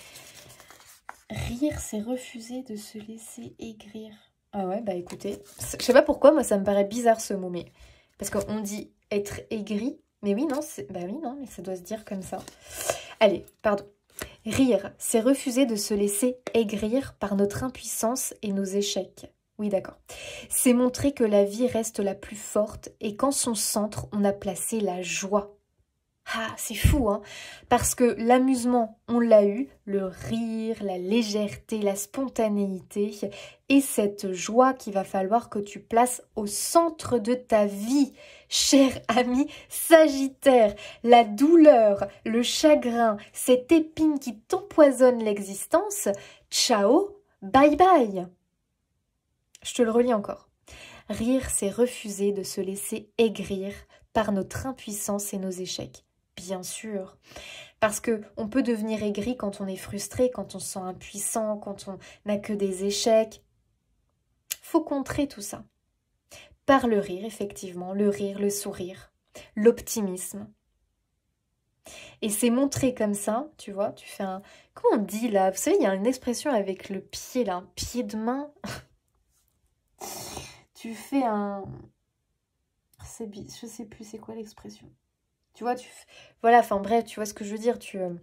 Rire, c'est refuser de se laisser aigrir. Ah ouais, bah écoutez, je sais pas pourquoi, moi ça me paraît bizarre ce mot, mais... Parce qu'on dit être aigri. Mais oui, non, bah oui, non, mais ça doit se dire comme ça. Allez, pardon. Rire, c'est refuser de se laisser aigrir par notre impuissance et nos échecs. Oui, d'accord. C'est montrer que la vie reste la plus forte et qu'en son centre, on a placé la joie. Ah, c'est fou, hein? Parce que l'amusement, on l'a eu, le rire, la légèreté, la spontanéité, et cette joie qu'il va falloir que tu places au centre de ta vie. Cher ami Sagittaire, la douleur, le chagrin, cette épine qui t'empoisonne l'existence, ciao, bye bye. Je te le relis encore. Rire, c'est refuser de se laisser aigrir par notre impuissance et nos échecs. Bien sûr, parce que on peut devenir aigri quand on est frustré, quand on se sent impuissant, quand on n'a que des échecs. Faut contrer tout ça. Par le rire, effectivement, le rire, le sourire, l'optimisme. Et c'est montré comme ça, tu vois, tu fais un... Comment on dit là? Vous savez, il y a une expression avec le pied là, un pied de main. Tu fais un... C'est... Je sais plus, c'est quoi l'expression? Tu vois, tu... Voilà, enfin bref, tu vois ce que je veux dire, tu... Euh...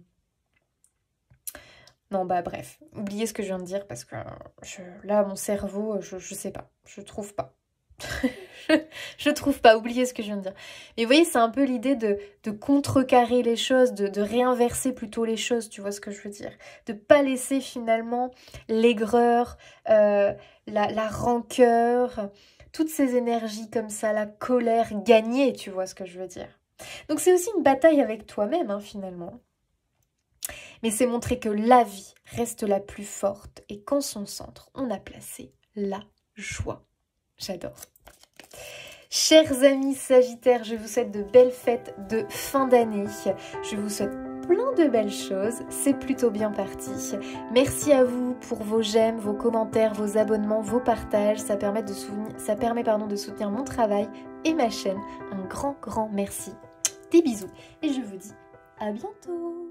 Non, bah bref, oubliez ce que je viens de dire parce que je... là, mon cerveau, je, je sais pas, je trouve pas. je, je trouve pas, oubliez ce que je viens de dire. Mais vous voyez, c'est un peu l'idée de, de contrecarrer les choses, de, de réinverser plutôt les choses, tu vois ce que je veux dire. De pas laisser finalement l'aigreur, euh, la, la rancœur, toutes ces énergies comme ça, la colère gagner, tu vois ce que je veux dire. Donc c'est aussi une bataille avec toi-même, hein, finalement. Mais c'est montrer que la vie reste la plus forte et qu'en son centre, on a placé la joie. J'adore. Chers amis Sagittaires, je vous souhaite de belles fêtes de fin d'année. Je vous souhaite plein de belles choses. C'est plutôt bien parti. Merci à vous pour vos j'aime, vos commentaires, vos abonnements, vos partages. Ça permet, de soutenir, ça permet pardon, de soutenir mon travail et ma chaîne. Un grand, grand merci. Des bisous et je vous dis à bientôt.